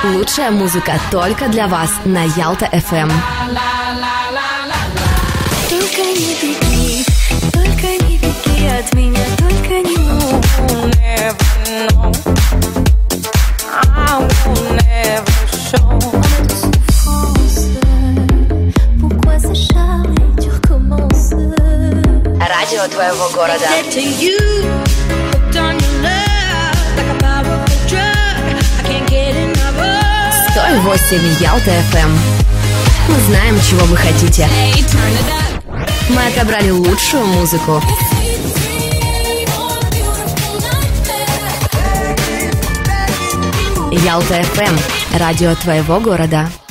Лучшая музыка только для вас на Ялта FM. Только не беги, только не беги от меня, только не Радио твоего города. 108 Ялта FM. Мы знаем, чего вы хотите. Мы отобрали лучшую музыку. Ялта FM. Радио твоего города.